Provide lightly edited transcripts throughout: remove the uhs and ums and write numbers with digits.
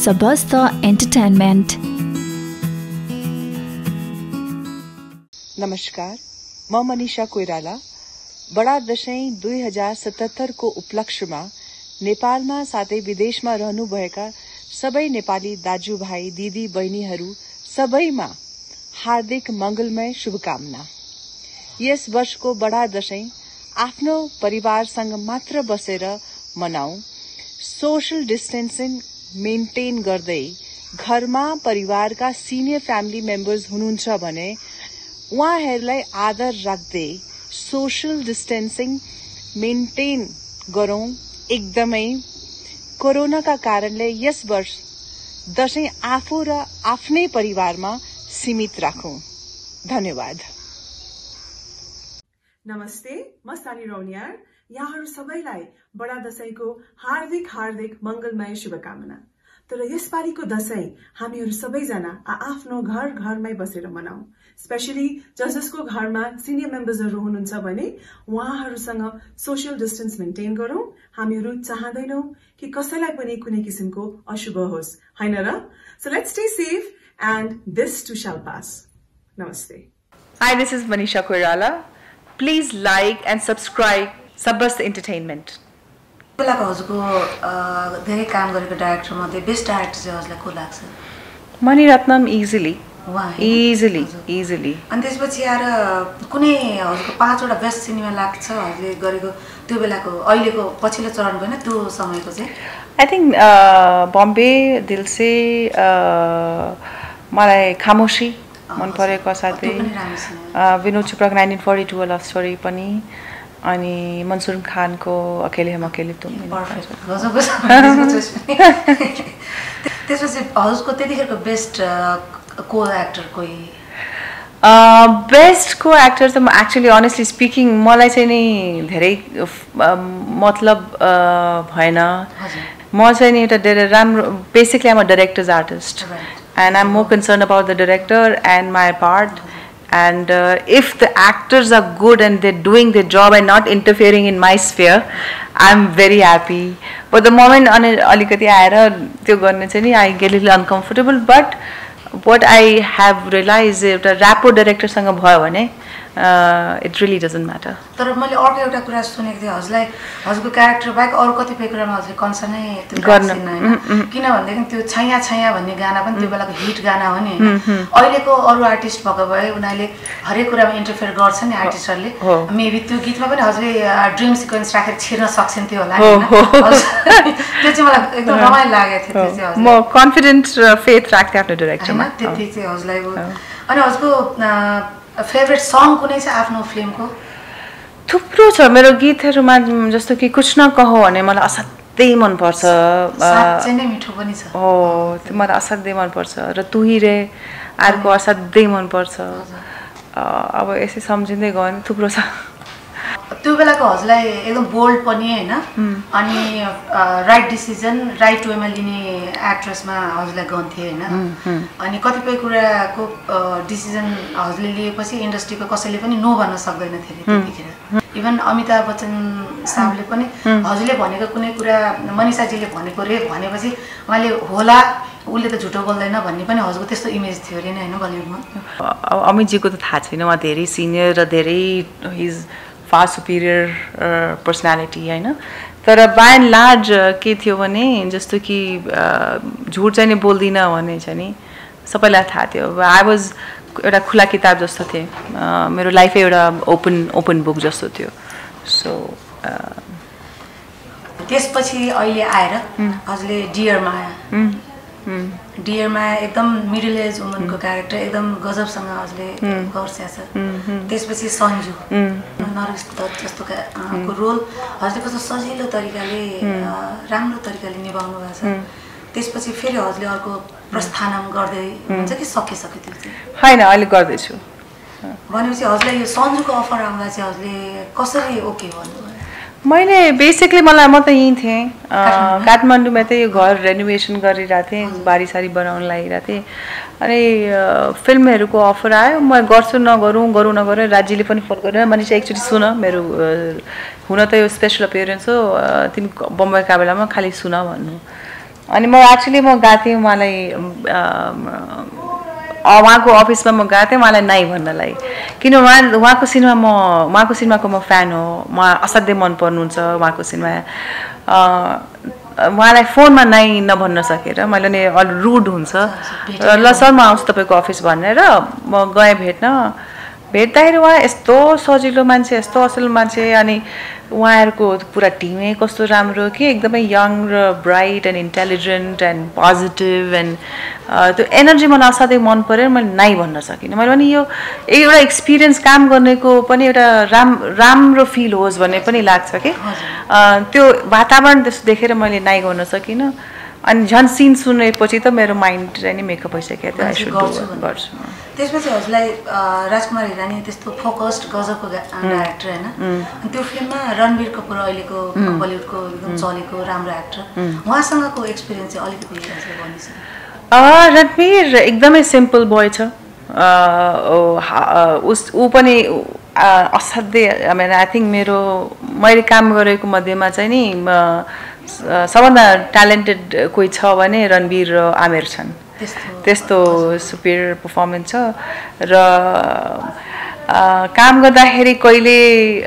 सबस्त entertainment. नमस्कार, म मनिषा कोइराला। बडा दशैं 2077 को उपलक्ष्यमा नेपालमा साथै विदेशमा रहनुभएका सबै नेपाली दाजुभाइ दिदी बहिनीहरू सबैमा हार्दिक मंगलमय शुभकामना। यस वर्षको बडा दशैं आफ्नो परिवारसँग मात्र बसेर मनाऊ। सोशल डिस्टेन्सिङ मेन्टेन गर्दै घरमा परिवारका सिनियर फ्यामिली मेम्बर्स हुनुहुन्छ भने उहाँहरूलाई आदर राख्दै सोशल डिस्टेन्सिङ मेन्टेन गरौं। एकदमै कोरोनाका कारणले यस वर्ष दशैं आफू र आफ्नै परिवारमा सीमित राखौं। धन्यवाद। नमस्ते, म सानी रौनियार। यहाँहरू सबैलाई बडा दशैंको हार्दिक मंगलमय शुभकामना। तर यसपालिको दशैं हामीहरू सबैजना आफ्नो घरमै बसेर मनाऊ। स्पेशली जसको घरमा सिनियर मेम्बर्सहरू हुनुहुन्छ भने उहाँहरूसँग सोशल डिस्टेन्स मेन्टेन गरौं। हामीहरू चाहदैनौ कि कसैलाई पनि कुनै किसिमको अशुभ होस्, हैन र? So let's stay safe and this too shall pass. Namaste. Hi, this is Manisha Koirala. Please like and subscribe सबस्त एन्टरटेनमेन्ट। बेलाको हजुरको धेरै काम गरेको डाइरेक्टर मध्ये बेस्ट डाइरेक्टर चाहिँ हजुरलाई को लाग्छ? मणिरत्नम इजिली। अनि त्यसपछि आएर कुनै हजुरको 5 वटा बेस्ट सिनेमा लाग्छ हजुरले गरेको त्यो बेलाको अहिलेको पछिल्लो चरणको हैन त्यो समयको चाहिँ? I think Bombay Dil Se मलाई खामोशी मन परेको साथै विनोद चोपडाको 1942 लभ स्टोरी पनि अनि मनसुर खानको अकेले हम अकेले तुम। त्यसपछि हजुरको त्यतिखेरको बेस्ट को एक्टर कोही? बेस्ट को एक्टर त म एक्चुअली अनेस्टली स्पिकिङ मलाई चाहिँ नि धेरै मतलब भएन। म चाहिँ नि एउटा राम्रो basically um a directors artist and I'm more concerned about the director and my part. And if the actors are good and they're doing their job and not interfering in my sphere, I'm very happy. But the moment alikati aera tyo गर्ने चाहिँ नि I get a little uncomfortable. But what I have realized is that rapport director सँग भयो भने it really doesn't matter. तर मैले अर्को एउटा कुरा सुनेको थिएँ हजुरलाई हजुरको क्यारेक्टर बाहेक अरु कतिपय कुरामा हजुरले कन्सर्न नै त्यो गर्नु हैन किन भन्दाखेरि त्यो छैया छैया भन्ने गाना पनि त्यो बेलाको हिट गाना हो नि हैन अहिलेको अरु आर्टिस्ट भएको भए उनीहरूले हरेक कुरामा इन्टरफेयर गर्छन् नि आर्टिस्टहरुले मेबी त्यो गीतमा पनि हजुरले ड्रीम सिक्वेन्स राखेर छिर्न सक्छन्थ्यो होला हैन त्यो चाहिँ मलाई एकदम रमाइलो लागेको थियो त्यो चाहिँ म कन्फिडेन्ट फेथ राख्थे आफ्नो डाइरेक्टरमा त्यति चाहिँ हजुरलाई अनि हजुरको फेभरेट सङ कुनै छ आफ्नो फिल्मको? थुप्रो छ मेरो गीतहरुमा जस्तो कि कुछ न कहो भने मलाई असाध्यै मन पर्छ। साच्चै नै मिठो पनि छ। हो त्यो मलाई असाध्यै मन पर्छ र तु ही रे अर्को असाध्यै मन पर्छ। अब यसै सम्झिँदै गयो भने थुप्रो छ। त्यो बेलाको हजुरलाई एकदम बोल्ड पनि हैन अनि राइट डिसिजन राइट वेमा लिने एक्ट्रेसमा हजुरलाई गन्थे हैन अनि कतिपय कुराको डिसिजन हजुरले लिएपछि इन्डस्ट्रीको कसैले पनि नो भन्न सक्दैन थियो त्यतिखेर। इभन अमिताभ बच्चन साहबले पनि हजुरले भनेको कुनै कुरा मनिषाजीले भनेको रे भनेपछि उहाँले होला उले त झुटो बोल्दैन भन्ने पनि हजुरको त्यस्तो इमेज थियो रे हैन बलिउडमा? अमितजीको त थाहा छैन, उहाँ धेरै सिनियर र धेरै हिज फार सुपिरियर पर्सनालिटी हैन। तर बाय एन्ड लार्ज के थियो भने जस्तो कि झुट चाहिँ नि बोल्दिन भने चाहिँ नि सबैलाई थाहा थियो। आई वाज एउटा खुला किताब जस्तो थिए, मेरो लाइफै एउटा ओपन बुक जस्तो थियो। सो त्यसपछि अहिले आएर हजुरले डियर माया एकदम मिडल एज वुमनको क्यारेक्टर एकदम गजबसँग हजुरले गर्छ। त्यसपछि सन्जु नरगिस दत्त जस्तो को रोल हजुरले कस्तो सजिलो तरिकाले राम्रो तरिकाले निभाउनु भएको छ। त्यसपछि फेरि हजुरले अर्को प्रस्थानम गर्दै हुन्छ कि सकिसक्यो त्यो चाहिँ? हैन, अहिले गर्दैछु। भनेपछि हजुरलाई यो सन्जुको अफर आउँदा चाहिँ हजुरले कसरी ओके भन्नुभयो? मैले बेसिकली म त यहीँ थिएँ काठमाडौँमा चाहिँ यो घर रेनोभेसन गरिरहेको थिएँ, बारीसारी बनाउन लागिरहेको थिएँ अनि फिल्महरूको अफर आयो। म गर्छु गरौँ नगरौँ राज्यले पनि फोन गरेर मनिषा एकचोटि सुन मेरो हुन त यो स्पेसल अपियरेन्स हो तिमी बम्बईका बेलामा खालि सुन भन्नु। अनि म एक्चुअली म गएको थिएँ उहाँलाई उहाँको अफिसमा म गएको थिएँ उहाँलाई नाइ भन्नलाई, किन उहाँको सिनेमाको म फ्यान हो, म असाध्यै मन पर्नुहुन्छ उहाँको सिनेमा। उहाँलाई फोनमा नाइ नभन्न सकेर मैले नि अलि रुड हुन्छ ल सर म आउँछु तपाईँको अफिस भनेर म गएँ भेट्दाखेरि उहाँ यस्तो सजिलो मान्छे, यस्तो असल मान्छे, अनि उहाँहरूको पुरा टिमै कस्तो राम्रो कि एकदमै यङ र bright and intelligent and positive and त्यो एनर्जी मलाई असाध्यै मन पऱ्यो। मैले नाइ भन्न सकिनँ। मैले पनि यो एउटा एक्सपिरियन्स काम गर्नेको पनि एउटा राम्रो फिल होस् भन्ने पनि लाग्छ कि त्यो वातावरण त्यस्तो देखेर मैले नाइ गर्न सकिनँ। अनि झन् सिन सुनेपछि त मेरो माइन्ड चाहिँ नि मेकअप भइसकेको थियो, गर्छु। त्यसपछि हजुरलाई राजकुमार हिरानी त्यस्तो फोकस्ड गजबको एक्टर होइन, अनि त्यो फिल्ममा रणवीर कपुर अहिलेको बलिउडको एकदम चलेको राम्रो एक्टर, उहाँसँगको एक्सपिरियन्स चाहिँ अलिकति भनिदिनुहोस्। रणवीर एकदमै सिम्पल बोय छ। ऊ पनि असाध्यै आई थिङ्क मैले काम गरेको मध्येमा चाहिँ नि सबभन्दा ट्यालेन्टेड कोही छ भने रणवीर र आमिर छन्। त्यस्तो सुपिरियर पर्फर्मेन्स छ र काम गर्दाखेरि कहिले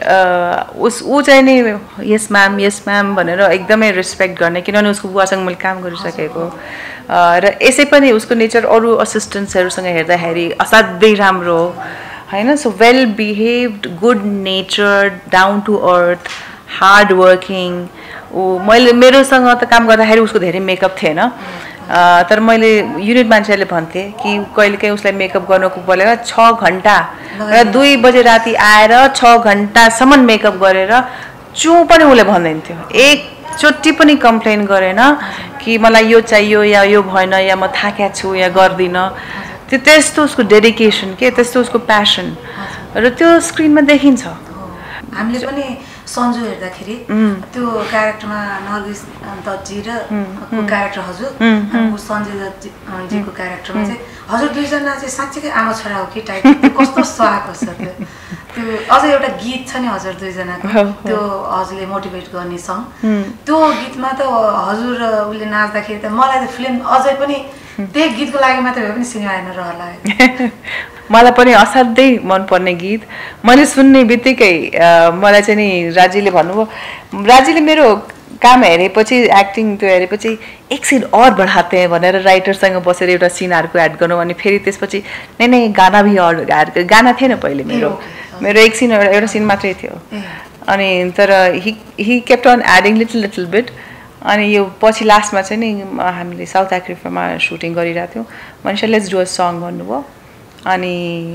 ऊ चाहिँ नि यस म्याम भनेर एकदमै रेस्पेक्ट गर्ने, किनभने उसको बुवासँग मैले काम गरिसकेको र यसै पनि उसको नेचर अरू असिस्टेन्ट्सहरूसँग हेर्दाखेरि असाध्यै राम्रो हो होइन। So well behaved, good nature, down to earth, hard working. मेरोसँग त काम गर्दाखेरि उसको धेरै मेकअप थिएन, तर मैले युनिट मान्छेहरूले भन्थे कि कहिलेकाहीँ उसलाई मेकअप गर्नको बोलेर 6 घन्टा र 2 बजे राति आएर 6 घन्टासम्म मेकअप गरेर पनि उसले भन्दैन थियो। एकचोटि पनि कम्प्लेन गरेन कि मलाई यो चाहियो या यो भएन या म थाकेको छु या गर्दिनँ। त्यस्तो उसको डेडिकेसन के, त्यस्तो उसको प्यासन र त्यो स्क्रिनमा देखिन्छ। हामीले पनि सन्जु हेर्दाखेरि त्यो क्यारेक्टरमा नर्गिस दत्जी र क्यारेक्टर हजुर सञ्जय दत्जीको क्यारेक्टरमा चाहिँ हजुर दुईजना चाहिँ साँच्चीकै आमा छोरा हो कि टाइप कस्तो सुहाएको छ त्यो अझ एउटा गीत छ नि हजुर दुईजनाको, त्यो हजुरले मोटिभेट गर्ने सङ, त्यो गीतमा त हजुर उसले नाच्दाखेरि त मलाई त फिल्म अझै पनि त्यही गीतको लागि मात्रै भए पनि सिनेमा हेर्न रहर लाग्यो। मलाई पनि असाध्यै मनपर्ने गीत। मैले सुन्ने बित्तिकै मलाई चाहिँ नि राजीले भन्नुभयो, राजीले मेरो काम हेरेपछि एक्टिङ त्यो हेरेपछि एक सिन और बढाते हैं भनेर राइटरसँग बसेर एउटा सिन अर्को एड गर्नु, अनि फेरि त्यसपछि नै गाना भी और गाना थिएन पहिले मेरो एक सिन एउटा सिन मात्रै थियो, अनि तर he kept on adding little bit. अनि यो पछि लास्टमा चाहिँ नि हामीले साउथ अफ्रिकामा सुटिङ गरिरहेको थियौँ, Manisha let's do a song भन्नुभयो, अनि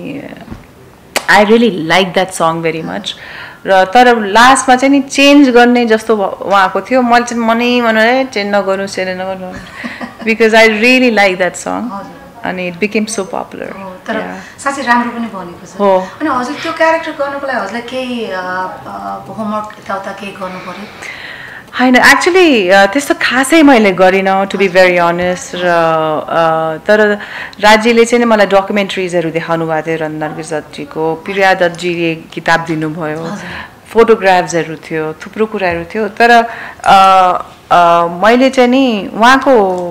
I really like that song very much. र तर लास्टमा चाहिँ नि चेन्ज गर्ने जस्तो उहाँको थियो, मैले चाहिँ मनै चेन्ज नगर्नु because I really like that song अनि इट बिकेम सो पपुलर। तर साँच्चै राम्रो पनि बनेको छ। हो, अनि हजुर त्यो क्यारेक्टर गर्नुको लागि हजुरलाई केही होमवर्क यताउता केही गर्नु पर्यो? होइन, एक्चुली त्यस्तो खासै मैले गरिनँ टु बी भेरी अनेस्ट। र तर राज्यले चाहिँ नि मलाई डकुमेन्ट्रिजहरू देखाउनु भएको थियो, नर्गिस दत्जीको, प्रिया दत्जीले किताब दिनुभयो, फोटोग्राफ्सहरू थियो, थुप्रो कुराहरू थियो। तर मैले चाहिँ नि उहाँको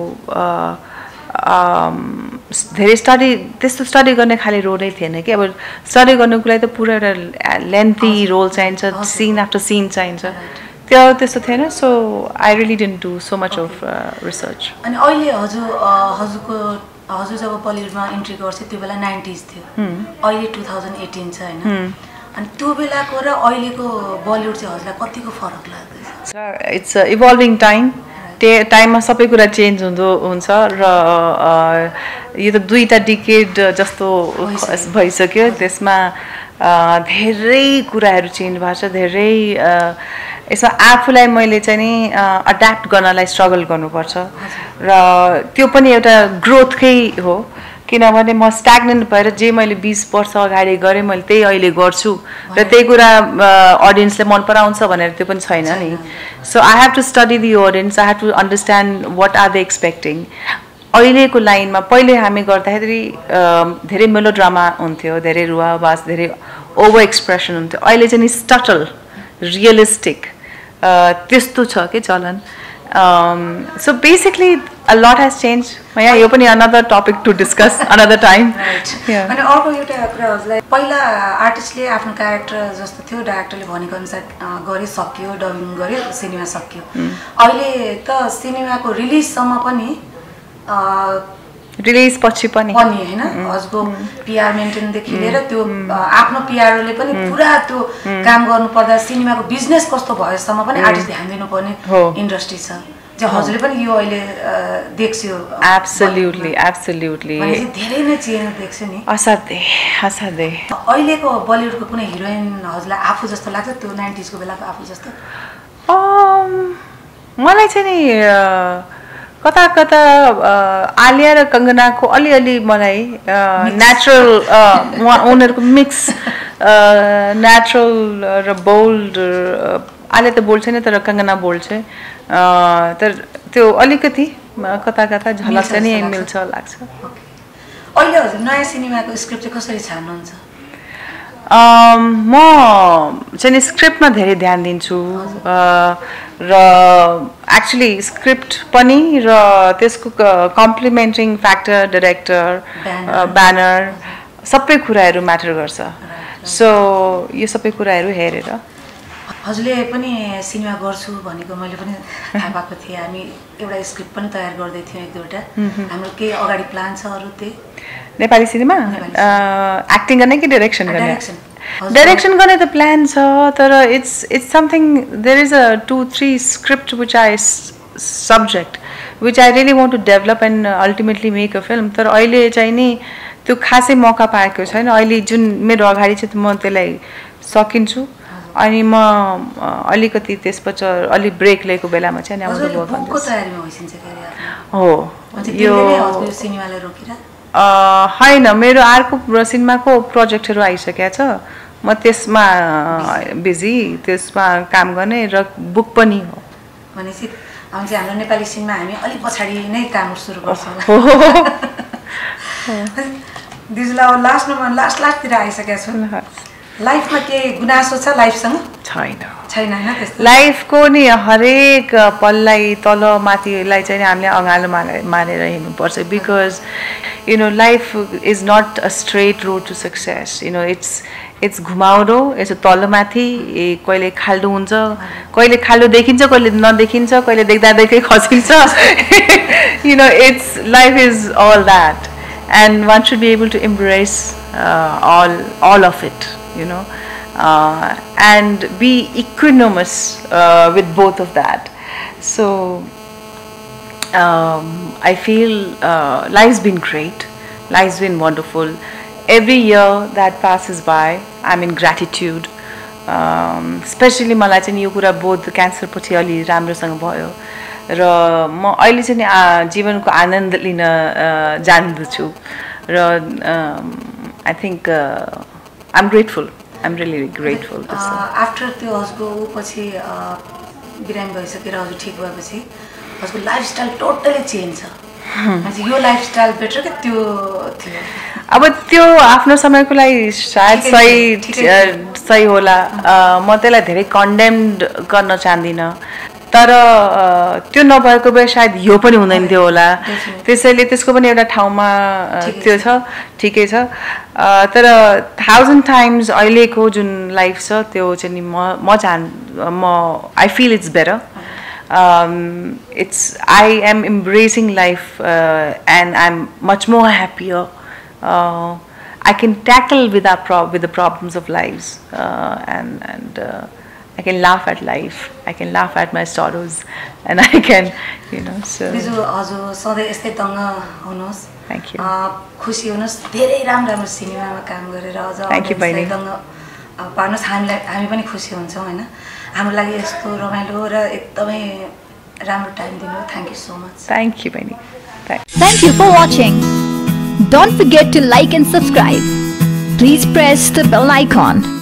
धेरै त्यस्तो स्टडी गर्ने खालि रोलै थिएन कि, अब स्टडी गर्नुको लागि त पुरा एउटा लेन्थी रोल चाहिन्छ, सिन आफ्टर सिन चाहिन्छ, त्यस्तो थिएन। So I really didn't do so much of research. अनि अहिले हजुर जब बलिउडमा इन्ट्री गर्छ त्यो बेला 90s थियो, अहिले 2018 छ होइन, अनि त्यो बेलाको र अहिलेको बलिउड चाहिँ हजुरलाई कतिको फरक लाग्दैछ? इट्स इभल्भिङ टाइममा सबै कुरा चेन्ज हुन्छ र यो त 2टा डिकेड जस्तो भइसक्यो, त्यसमा धेरै कुराहरू चेन्ज भएको छ, धेरै यसमा आफूलाई मैले चाहिँ नि अड्याप्ट गर्नलाई स्ट्रगल गर्नुपर्छ र त्यो पनि एउटा ग्रोथकै हो, किनभने म स्ट्याग्नेन्ट भएर जे मैले 20 वर्ष अगाडि गरेँ मैले त्यही अहिले गर्छु र त्यही कुरा अडियन्सले मन पराउँछ भनेर त्यो पनि छैन नि। So I have to study the audience, I have to understand what are they expecting. अहिलेको लाइनमा पहिले हामी गर्दाखेरि धेरै मेलोड्रामा हुन्थ्यो, धेरै रुवाबास, धेरै ओभर एक्सप्रेसन हुन्थ्यो। अहिले चाहिँ नि स्टटल, रियलिस्टिक त्यस्तो छ कि चलन। So basically a lot has changed. Yeah, यो पनि another topic to discuss another time. Yeah. अनि अर्को एउटा कुरा हजुरलाई पहिला आर्टिस्टले आफ्नो क्यारेक्टर जस्तो थियो डाइरेक्टरले भनेको अनुसार गरे सक्यो डबिङ गरे सिनेमा सक्यो अहिले त सिनेमाको रिलिजसम्म पनि रिलिज पछि पनि हैन हजुरको पीआर मेन्टेन देखि लिएर त्यो आफ्नो पीआरओले पनि पुरा त्यो काम गर्नु पर्दा सिनेमाको बिजनेस कस्तो भएसम्म पनि आर्टिस्ट ध्यान दिनुपर्ने इन्डस्ट्री छ जे हजुरले पनि यो अहिले देख्छौ एब्सोल्युटली धेरै नै चेन्ज देख्छु नि असाध्यै अहिलेको बलिउडको कुनै हिरोइन हजुरलाई आफू जस्तो लाग्छ त्यो 90s को बेलाको आफू जस्तो मलाई चाहिँ नि कता आलिया र कंगनाको अलिअलि मलाई नेचुरल उनीहरुको मिक्स नेचुरल र बोल्ड आलिया त बोल्छ नि तर कंगना बोल्छ तर त्यो अलिकति कता झलक चाहिँ नि मिल्छ लाग्छ अहिले हजुर नयाँ सिनेमाको स्क्रिप्ट चाहिँ कसरी छान्नुहुन्छ म चाहिँ स्क्रिप्टमा धेरै ध्यान दिन्छु र एक्चुअली स्क्रिप्ट पनि र त्यसको कम्प्लिमेन्टिङ फ्याक्टर डाइरेक्टर ब्यानर सबै कुराहरू म्याटर गर्छ सो यो सबै कुराहरू हेरेर हजुरले पनि सिनेमा गर्छु भनेको मैले पनि थाहा पाएको थिएँ हामी एउटा स्क्रिप्ट पनि तयार गर्दै थियौँ एक दुईवटा हाम्रो के अगाडि प्लान छ अरु त्यही नेपाली सिनेमा एक्टिङ गर्ने कि डाइरेक्सन गर्ने डाइरेक्सन गर्ने त प्लान छ तर it's something there is a 2-3 script which I subject which I really want to develop and ultimately make a film तर अहिले चाहिँ नि त्यो खासै मौका पाएको छैन अहिले जुन मेरो अगाडि छ म त्यसलाई सकिन्छु अनि म अलिकति त्यसपछि अलि ब्रेक लिएको बेलामा चाहिँ नि आउँदै गयो बुकको तयारीमा होइसिन्छ के हो यो सिनेमालाई रोकेर हैन मेरो अर्को सिनेमाको प्रोजेक्टहरु आइसकेको छ म त्यसमा बिजी त्यसमा काम गर्ने र बुक पनि हो भनेपछि हाम्रो नेपाली सिनेमा हामी अलि पछाडी नै काम सुरु गर्छौं दिजला लास्टमा लास्टतिर आइसकेको छु लाइफमा के गुनासो छ लाइफसँग छैन हैन त्यस्तो लाइफको नि हरेक पललाई तल माथिलाई चाहिँ हामीले अँगालो मारेर हिँड्नु पर्छ because you know life is not a straight road to success you know it's घुमाउरो यसो तलमाथि कहिले खाल्डो हुन्छ कहिले खाल्डो देखिन्छ कहिले नदेखिन्छ कहिले देख्दा देख्दै खसिन्छ you know it's life is all that and one should be able to embrace all of it you know and be equanimous with both of that so I feel life's been great life's been wonderful every year that passes by I'm in gratitude especially मलाई चाहिँ यो कुरा बोध cancer पछि अलि राम्रोसँग भयो र म अहिले चाहिँ जीवनको आनन्द लिन जान्दछु र I think I'm grateful I'm really grateful after त्यो हजुरको पछि बिरामी भइसकेर हजुर ठीक भएपछि हजुरको लाइफस्टाइल टोटली चेन्ज छ यो लाइफस्टाइल बेटर के त्यो थियो अब त्यो आफ्नो समयको लागि सायद सही होला म त्यसलाई धेरै कन्डेम्ड गर्न चाहदिन तर त्यो नभएको भए सायद यो पनि हुँदैन थियो होला त्यसैले त्यसको पनि एउटा ठाउँमा त्यो छ ठिकै छ तर 1000 टाइम्स अहिलेको जुन लाइफ छ त्यो चाहिँ म I feel it's better I am embracing life and I'm much more happier I can tackle with the problems of lives and I can laugh at life I can laugh at my sorrows and I can you know so हजुर सधैँ यस्तै दङ्ग हुनुहोस् thank you खुसी हुनुहोस् धेरै राम्रो सिनेमामा काम गरेर अझ thank you बहिनी दङ्ग पार्नुहोस् हामी पनि खुसी हुन्छौँ हैन हाम्रो लागि यस्तो रमाइलो र एकदमै राम्रो टाइम दिनु thank you so much thank you बहिनी thank you for watching don't forget to like and subscribe please press the bell icon